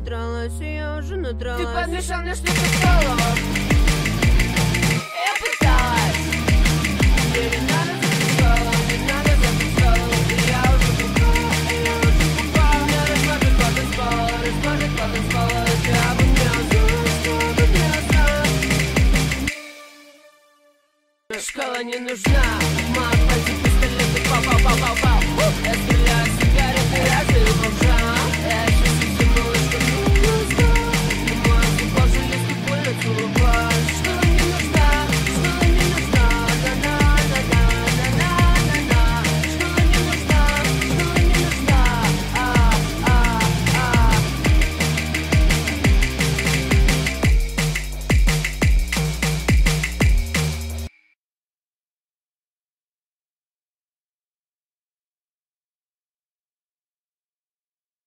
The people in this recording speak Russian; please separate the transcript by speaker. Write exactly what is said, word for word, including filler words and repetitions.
Speaker 1: надралась, и я уже надралась.
Speaker 2: Ты подмешал мне что-то в голову. Я пыталась. Мне не надо забыть голову, не надо забыть голову. И я уже упала, и я уже упала. Меня размажет потанцпола, размажет потанцпола. Я бы не осталась, я бы не осталась. Школа не нужна. Маг, пальцы, пистолеты, пау-пау-пау-пау-пау. Я стреляю сигареты, разливы бомжа.